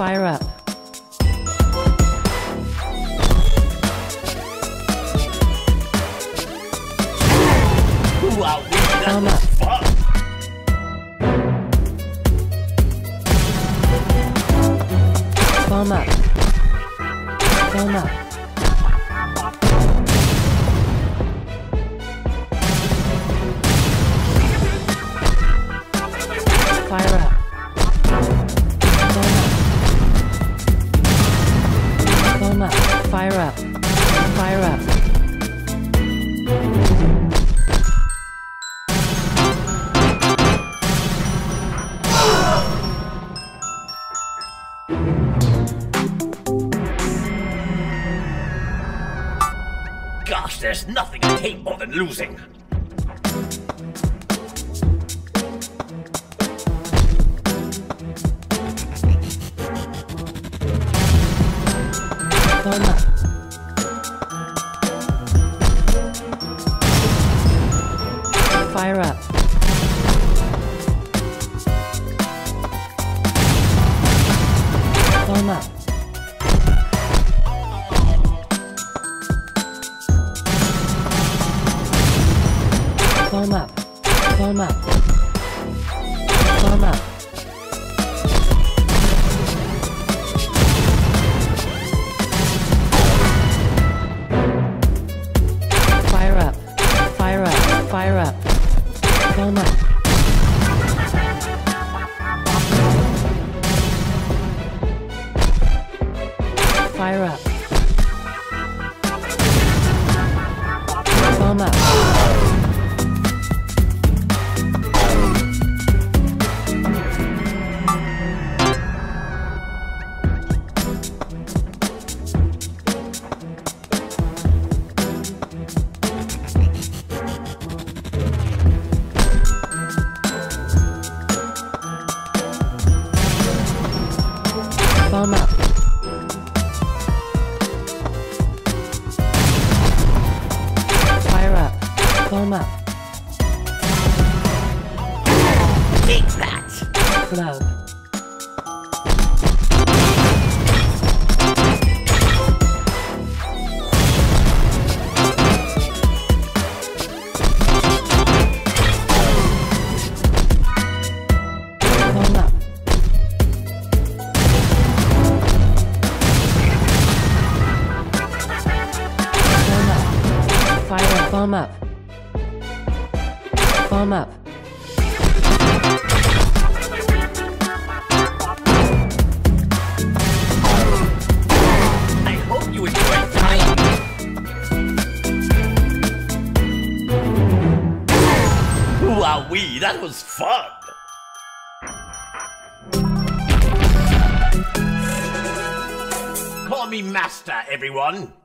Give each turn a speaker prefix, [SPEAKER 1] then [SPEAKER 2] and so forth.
[SPEAKER 1] Fire up.
[SPEAKER 2] Wow, that was fun!
[SPEAKER 1] Foam up. Foam up. Fire up. Foam up. Fire up. Fire up.
[SPEAKER 2] Gosh, there's nothing I hate more than losing.
[SPEAKER 1] Foam up. Fire up. Foam up. Foam up. Foam up. Foam up. Fire up. Fire up. Fire up. Foam up. Fire up. Foam up. Foam up. Fire up. Foam up.
[SPEAKER 2] Take that!
[SPEAKER 1] Globe. Foam up. Fire up. Foam up. Foam up.
[SPEAKER 2] I hope you enjoyed dying. Wowee, that was fun! Call me Master, everyone!